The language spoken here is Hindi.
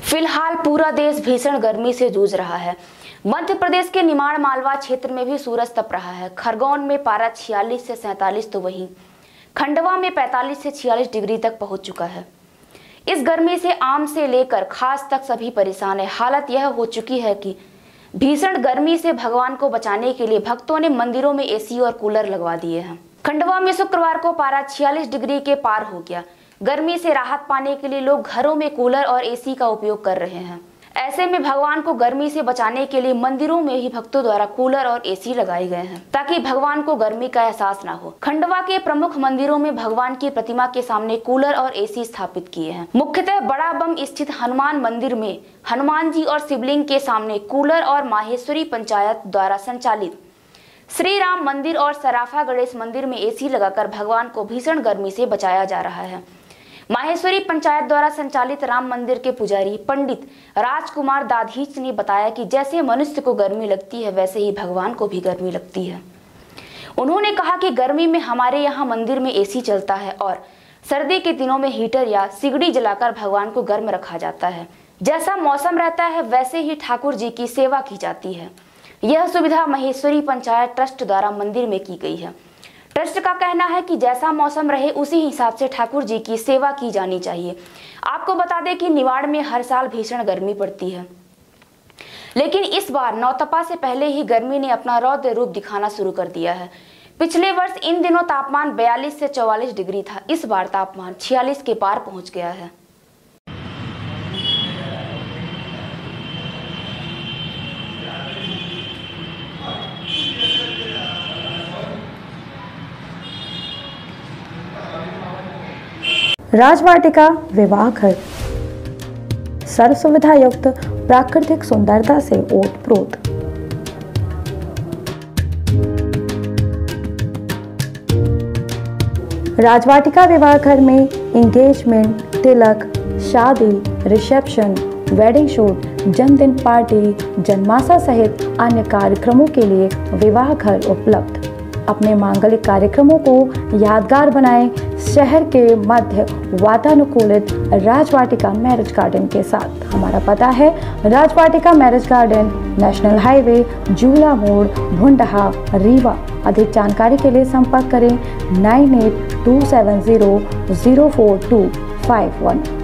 फिलहाल पूरा देश भीषण गर्मी से जूझ रहा है। मध्य प्रदेश के निमाड़ मालवा क्षेत्र में भी सूरज तप रहा है। खरगोन में पारा 46 से 47 तो वहीं खंडवा में 45 से 46 डिग्री तक पहुंच चुका है। इस गर्मी से आम से लेकर खास तक सभी परेशान है। हालत यह हो चुकी है कि भीषण गर्मी से भगवान को बचाने के लिए भक्तों ने मंदिरों में एसी और कूलर लगवा दिए हैं। खंडवा में शुक्रवार को पारा 46 डिग्री के पार हो गया। गर्मी से राहत पाने के लिए लोग घरों में कूलर और एसी का उपयोग कर रहे हैं। ऐसे में भगवान को गर्मी से बचाने के लिए मंदिरों में ही भक्तों द्वारा कूलर और एसी लगाए गए हैं ताकि भगवान को गर्मी का एहसास ना हो। खंडवा के प्रमुख मंदिरों में भगवान की प्रतिमा के सामने कूलर और एसी स्थापित किए हैं। मुख्यतः बड़ा बम स्थित हनुमान मंदिर में हनुमान जी और शिवलिंग के सामने कूलर और माहेश्वरी पंचायत द्वारा संचालित श्री राम मंदिर और सराफा गणेश मंदिर में एसी लगाकर भगवान को भीषण गर्मी से बचाया जा रहा है। माहेश्वरी पंचायत द्वारा संचालित राम मंदिर के पुजारी पंडित राजकुमार दाधीच ने बताया कि जैसे मनुष्य को गर्मी लगती है वैसे ही भगवान को भी गर्मी लगती है। उन्होंने कहा कि गर्मी में हमारे यहाँ मंदिर में एसी चलता है और सर्दी के दिनों में हीटर या सिगड़ी जलाकर भगवान को गर्म रखा जाता है। जैसा मौसम रहता है वैसे ही ठाकुर जी की सेवा की जाती है। यह सुविधा माहेश्वरी पंचायत ट्रस्ट द्वारा मंदिर में की गई है। ट्रस्ट का कहना है कि जैसा मौसम रहे उसी हिसाब से ठाकुर जी की सेवा की जानी चाहिए। आपको बता दें कि निवाड़ में हर साल भीषण गर्मी पड़ती है, लेकिन इस बार नौतपा से पहले ही गर्मी ने अपना रौद्र रूप दिखाना शुरू कर दिया है। पिछले वर्ष इन दिनों तापमान 42 से 44 डिग्री था। इस बार तापमान 46 के पार पहुंच गया है। राजवाटिका विवाह घर सर्व सुविधा युक्त प्राकृतिक सुंदरता से ओतप्रोत। राजवाटिका विवाह घर में एंगेजमेंट, तिलक, शादी, रिसेप्शन, वेडिंग शूट, जन्मदिन पार्टी, जन्माशा सहित अन्य कार्यक्रमों के लिए विवाह घर उपलब्ध। अपने मांगलिक कार्यक्रमों को यादगार बनाएं शहर के मध्य वातानुकूलित राजवाटिका मैरिज गार्डन के साथ। हमारा पता है Rajwatika marriage garden, national highway, Jhula Mod, Bhundha, Rewa. अधिक जानकारी के लिए संपर्क करें 9827004251।